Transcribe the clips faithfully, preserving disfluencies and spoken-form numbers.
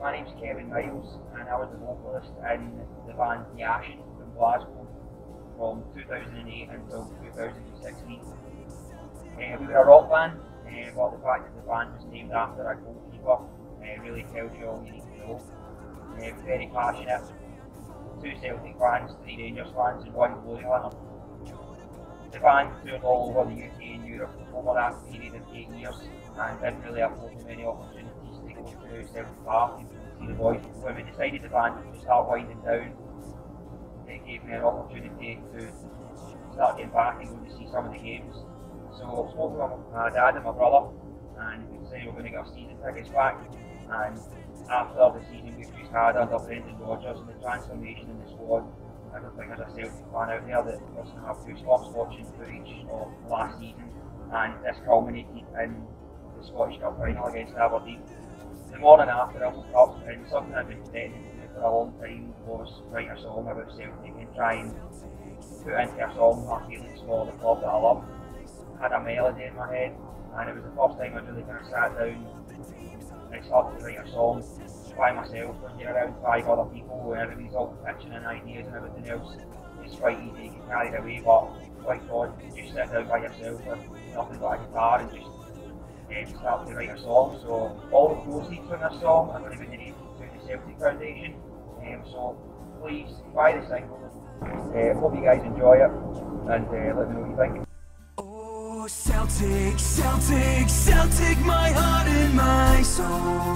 my name's Kevin Miles, and I was the vocalist in the band Yash from Glasgow from two thousand eight until two thousand sixteen. Uh, we were a rock band, uh, but the fact that the band was named after a goalkeeper uh, really tells you all you need to know. Uh, very passionate, two Celtic fans, three Rangers fans, and one Glory Hunter. The band toured all over the U K and Europe over that period of eight years and didn't really afford me many opportunities to go to Celtic Park and see the boys. When we decided the band to start winding down, it gave me an opportunity to start getting back and go to see some of the games. So I spoke to my dad and my brother, and we decided we were going to get our season tickets back. And after the season we've just had under Brendan Rodgers and the transformation in the squad, I don't think there's a Celtic fan out there that doesn't have goosebumps watching footage of last season, and this culminated in the Scottish Cup final against Aberdeen. The morning after I woke up, and something I've been threatening to do for a long time was write a song about Celtic and try and put into a song my feelings for the club that I love. I had a melody in my head, and it was the first time I really kind of sat down and started to write a song by myself. When you're around five other people and everybody's all pitching in ideas and everything else, it's quite easy to get carried away, but like God, you just sit down by yourself with nothing but a guitar and just um, start to write a song. So all the proceeds from this song are going to be donated to the Celtic Foundation. Um, so please buy the single. Uh, hope you guys enjoy it, and uh, let me know what you think. Oh, Celtic, Celtic, Celtic, my heart and my soul.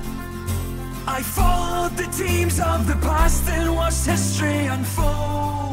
I followed the teams of the past and watched history unfold.